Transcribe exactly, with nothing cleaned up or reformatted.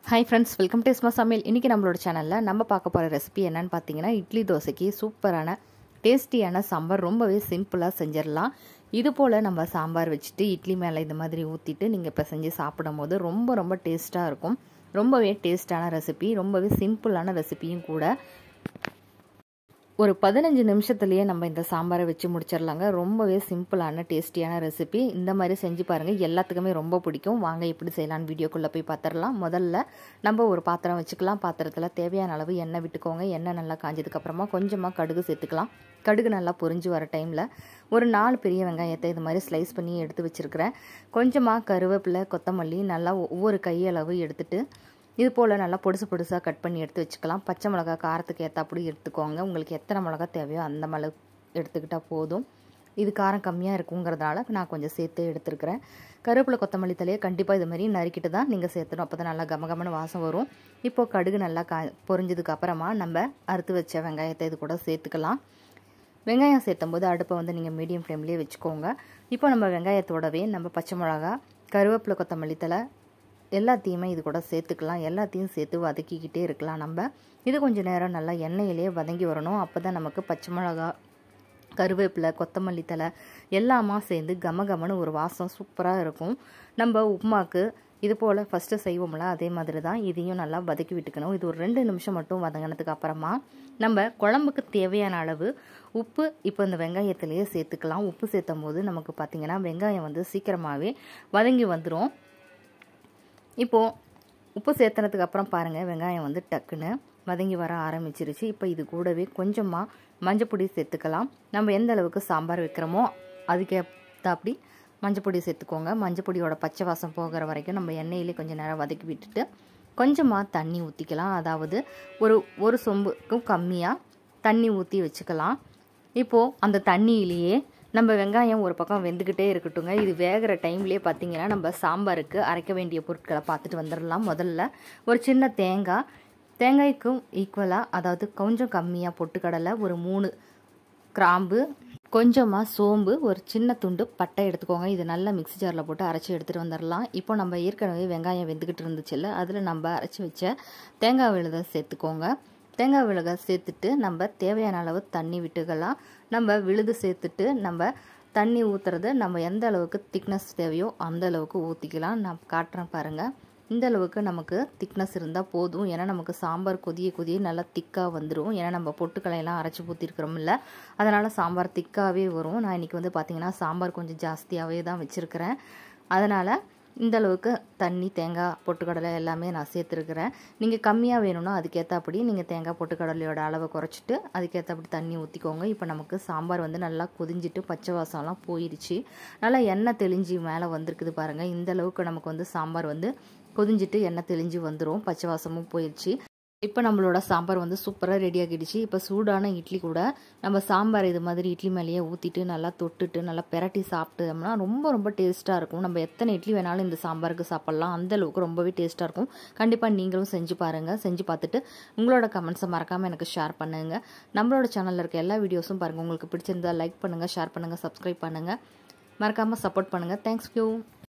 Hi friends, welcome to Isma Samil. இன்னைக்கு நம்மளோட சேனல்ல நம்ம பார்க்க போற ரெசிபி என்னன்னு பார்த்தீங்கன்னா இட்லி தோசைக்கு சூப்பரான டேஸ்டியான சாம்பார் ரொம்பவே சிம்பிளா செஞ்சிரலாம். இது போல நம்ம சாம்பார் வச்சிட்டு இட்லி மேல இந்த மாதிரி ஊத்திட்டு நீங்க இப்ப செஞ்சு சாப்பிடும்போது ரொம்ப ரொம்ப டேஸ்டா இருக்கும். ரொம்பவே டேஸ்டான ரெசிபி, ரொம்பவே சிம்பிளான ரெசிபியும் கூட. ஒரு பதினைந்து நிமிஷத்துலயே நம்ம இந்த சாம்பாரை வச்சு முடிச்சிரலாங்க. ரொம்பவே சிம்பிளான டேஸ்டியான ரெசிபி. இந்த மாதிரி செஞ்சு பாருங்க, எல்லாத்துக்குமே ரொம்ப பிடிக்கும். வாங்க எப்படி செய்யலாம்னு வீடியோக்குள்ள போய் பார்த்துடலாம். முதல்ல நம்ம ஒரு பாத்திரம் வச்சுக்கலாம். பாத்திரத்துல தேவையான அளவு எண்ணெய் விட்டுக்கோங்க. எண்ணெய் நல்லா காஞ்சதுக்கு அப்புறமா கொஞ்சமா கடுகு சேர்த்துக்கலாம். கடுகு நல்லா பொரிஞ்சு வர டைம்ல ஒரு நாலு பெரிய வெங்காயத்தை இது மாதிரி ஸ்லைஸ் பண்ணி எடுத்து வச்சிருக்கிறேன். கொஞ்சமா கருவேப்பிலை, கொத்தமல்லி நல்லா ஒவ்வொரு கையளவு எடுத்துட்டு இது போல் நல்லா பொடுசு பொடுசாக கட் பண்ணி எடுத்து வச்சுக்கலாம். பச்சை மிளகா காரத்துக்கு ஏற்றாப்படி எடுத்துக்கோங்க. உங்களுக்கு எத்தனை மிளகா தேவையோ அந்த மிளகு எடுத்துக்கிட்டால் போதும். இது காரம் கம்மியாக இருக்குங்கிறதுனால நான் கொஞ்சம் சேர்த்து எடுத்துருக்கிறேன். கருவேப்பிலை, கொத்தமல்லி தலையை கண்டிப்பாக இது மாதிரி நறுக்கிட்டு தான் நீங்கள் சேர்த்துணும். அப்போ தான் நல்லா கமகமன்னு வாசம் வரும். இப்போது கடுகு நல்லா கா பொரிஞ்சதுக்கு அப்புறமா நம்ம அறுத்து வச்ச வெங்காயத்தை இது கூட சேர்த்துக்கலாம். வெங்காயம் சேர்த்தும் போது அடுப்பை வந்து நீங்கள் மீடியம் ஃப்ளேம்லேயே வச்சுக்கோங்க. இப்போ நம்ம வெங்காயத்தோடவே நம்ம பச்சை மிளகா, கருவேப்பிலை, கொத்தமல்லி தலை எல்லாத்தையுமே இது கூட சேர்த்துக்கலாம். எல்லாத்தையும் சேர்த்து வதக்கிக்கிட்டே இருக்கலாம். நம்ம இது கொஞ்சம் நேரம் நல்லா எண்ணெயிலேயே வதங்கி வரணும். அப்போ தான் நமக்கு பச்சை மிளகா, கருவேப்பிலை, கொத்தமல்லி தலை எல்லாமா சேர்ந்து கமகமன்னு ஒரு வாசம் சூப்பராக இருக்கும். நம்ம உப்புமாக்கு இது போல் ஃபஸ்ட்டு செய்வோம்ல, அதே மாதிரி தான் இதையும் நல்லா வதக்கி விட்டுக்கணும். இது ஒரு ரெண்டு நிமிஷம் மட்டும் வதங்கினதுக்கு அப்புறமா நம்ம குழம்புக்கு தேவையான அளவு உப்பு இப்போ இந்த வெங்காயத்திலேயே சேர்த்துக்கலாம். உப்பு சேர்த்தும் போது நமக்கு பார்த்திங்கன்னா வெங்காயம் வந்து சீக்கிரமாகவே வதங்கி வந்துடும். இப்போது உப்பு சேர்த்துனதுக்கு அப்புறம் பாருங்கள், வெங்காயம் வந்து டக்குன்னு வதங்கி வர ஆரம்பிச்சிருச்சு. இப்போ இது கூடவே கொஞ்சமாக மஞ்சப்பொடி சேர்த்துக்கலாம். நம்ம எந்த அளவுக்கு சாம்பார் வைக்கிறோமோ அதுக்கேற்றாப்படி மஞ்சப்பொடி சேர்த்துக்கோங்க. மஞ்சப்பொடியோட பச்சை வாசம் போகிற வரைக்கும் நம்ம எண்ணெயிலே கொஞ்சம் நேரம் வதக்கி விட்டுட்டு கொஞ்சமாக தண்ணி ஊற்றிக்கலாம். அதாவது ஒரு ஒரு சொம்புக்கும் கம்மியாக தண்ணி ஊற்றி வச்சுக்கலாம். இப்போது அந்த தண்ணியிலேயே நம்ம வெங்காயம் ஒரு பக்கம் வெந்துக்கிட்டே இருக்கட்டுங்க. இது வேகிற டைம்லேயே பார்த்திங்கன்னா நம்ம சாம்பாருக்கு அரைக்க வேண்டிய பொருட்களை பார்த்துட்டு வந்துடலாம். முதல்ல ஒரு சின்ன தேங்காய், தேங்காய்க்கும் ஈக்குவலாக அதாவது கொஞ்சம் கம்மியாக பொட்டுக்கடலை, ஒரு மூணு கிராம்பு, கொஞ்சமாக சோம்பு, ஒரு சின்ன துண்டு பட்டை எடுத்துக்கோங்க. இது நல்லா மிக்ஸி ஜாரில் போட்டு அரைச்சி எடுத்துகிட்டு வந்துடலாம். இப்போ நம்ம ஏற்கனவே வெங்காயம் வெந்துக்கிட்டு இருந்துச்சுல்ல, அதில் நம்ம அரைச்சி வச்ச தேங்காய் விழுதை சேர்த்துக்கோங்க. தேங்காய் விழுதை சேர்த்துட்டு நம்ம தேவையான அளவு தண்ணி விட்டுக்கலாம். நம்ம விழுது சேர்த்துட்டு நம்ம தண்ணி ஊற்றுறது நம்ம எந்த அளவுக்கு திக்னஸ் தேவையோ அந்த அளவுக்கு ஊற்றிக்கலாம். நான் காட்டுறேன் பாருங்கள். இந்த அளவுக்கு நமக்கு திக்னஸ் இருந்தால் போதும். ஏன்னா நமக்கு சாம்பார் கொதிய கொதிய நல்லா திக்காக வந்துடும். ஏன்னா நம்ம பொட்டுக்கலையெல்லாம் அரைச்சி ஊற்றிருக்கிறோம்ல, அதனால் சாம்பார் திக்காகவே வரும். நான் இன்றைக்கி வந்து பார்த்திங்கன்னா சாம்பார் கொஞ்சம் ஜாஸ்தியாகவே தான் வச்சுருக்கிறேன். அதனால் இந்த அளவுக்கு தண்ணி, தேங்காய், பொட்டுக்கடலை எல்லாமே நான் சேர்த்துருக்கிறேன். நீங்கள் கம்மியாக வேணும்னா அதுக்கேற்றபடி நீங்கள் தேங்காய், பொட்டுக்கடலையோட அளவை குறைச்சிட்டு அதுக்கேற்றபடி தண்ணி ஊற்றிக்கோங்க. இப்போ நமக்கு சாம்பார் வந்து நல்லா கொதிஞ்சிட்டு பச்சை வாசம்லாம் போயிடுச்சு. நல்லா எண்ணெய் தெளிஞ்சு மேலே வந்திருக்குது பாருங்கள். இந்த அளவுக்கு நமக்கு வந்து சாம்பார் வந்து கொதிஞ்சிட்டு எண்ணெய் தெளிஞ்சு வந்துடும். பச்சை வாசமும் போயிடுச்சு. இப்போ நம்மளோட சாம்பார் வந்து சூப்பராக ரெடி ஆகிடுச்சு. இப்போ சூடான இட்லி கூட நம்ம சாம்பார் இது மாதிரி இட்லி மேலேயே ஊற்றிட்டு நல்லா தொட்டுட்டு நல்லா பெரட்டி சாப்பிட்டோம்னா ரொம்ப ரொம்ப டேஸ்ட்டாக இருக்கும். நம்ம எத்தனை இட்லி வேணாலும் இந்த சாம்பாருக்கு சாப்பிட்லாம். அந்தளவுக்கு ரொம்பவே டேஸ்ட்டாக இருக்கும். கண்டிப்பாக நீங்களும் செஞ்சு பாருங்கள். செஞ்சு பார்த்துட்டு உங்களோட கமெண்ட்ஸை மறக்காமல் எனக்கு ஷேர் பண்ணுங்கள். நம்மளோட சேனலில் இருக்க எல்லா வீடியோஸும் பாருங்கள். உங்களுக்கு பிடிச்சிருந்தா லைக் பண்ணுங்கள், ஷேர் பண்ணுங்கள், சப்ஸ்கிரைப் பண்ணுங்கள். மறக்காமல் சப்போர்ட் பண்ணுங்கள். Thanks you.